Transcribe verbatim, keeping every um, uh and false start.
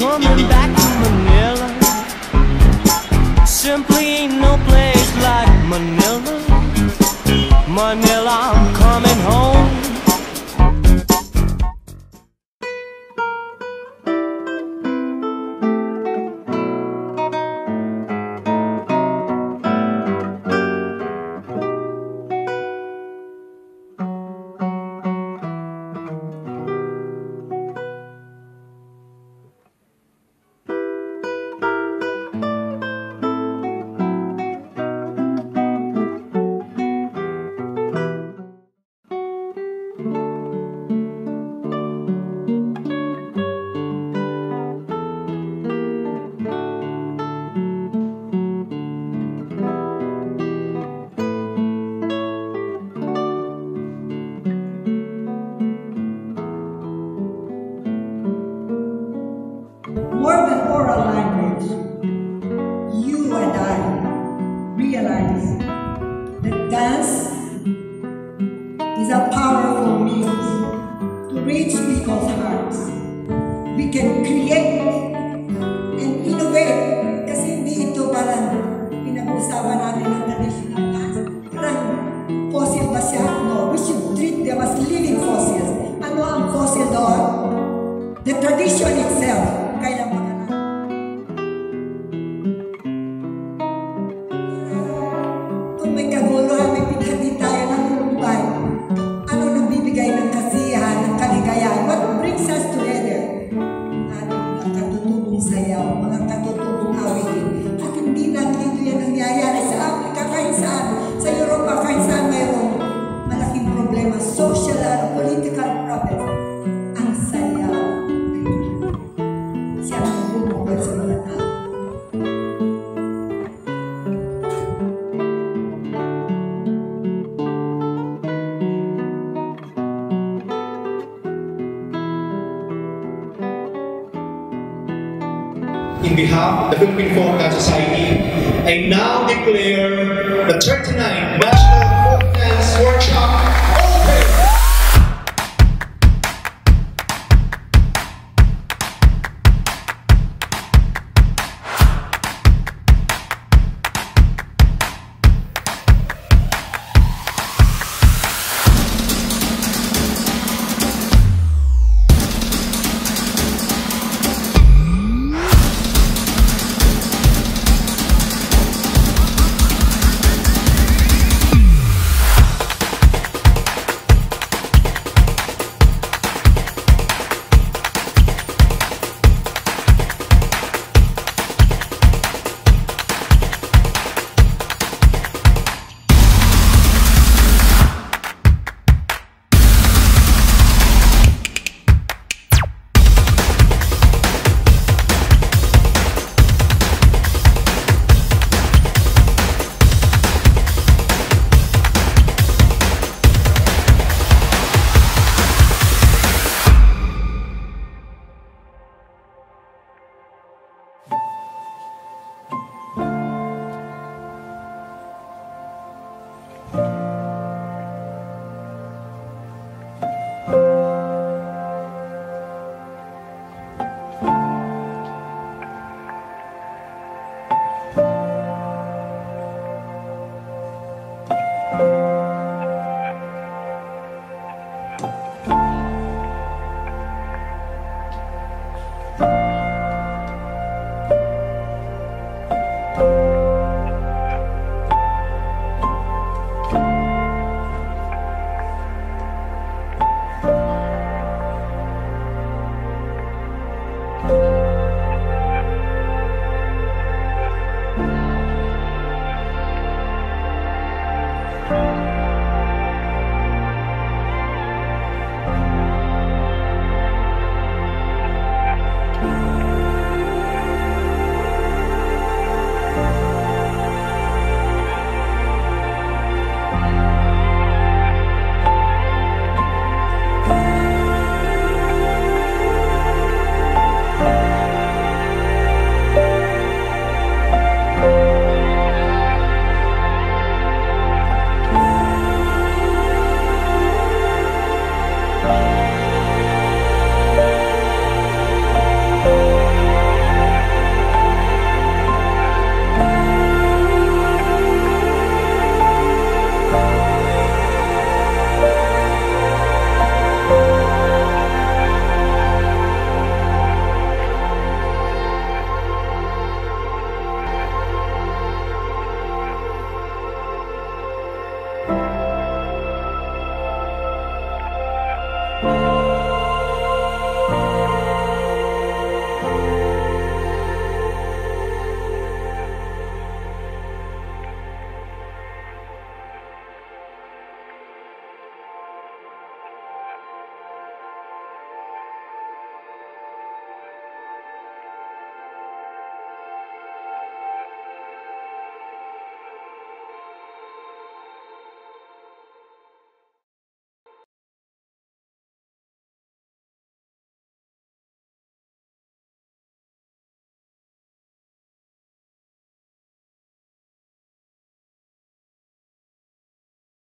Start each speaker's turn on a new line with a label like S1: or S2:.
S1: coming back to Manila. Simply ain't no place like Manila. Manila, I'm coming home.
S2: More than oral language, you and I realize that dance is a powerful means to reach people's hearts. We can create and innovate kasi hindi ito parang pinag-usapan natin ng traditional dance. Parang fossil ba siya? No, we should treat them as living fossils. Ano ang fossil doon? The tradition itself. Kaya kung may kaguluhan, may pinahati tayo ng Mumbai, ano nang bibigay ng kasiyahan, ng kaligayahan? What brings us together? Ang mga katutubong sayaw, mga katutubong awitin. At hindi lang dito yan nangyayari sa Africa, kahit saan, sa Europa, kahit saan mayroong malaking problema, social and political problems. Ang sayaw. Siya ang bumukod sa mga tao.
S3: In behalf of the Philippine Folk Dance Society, I now declare the thirty-ninth National Folk Dance Workshop open!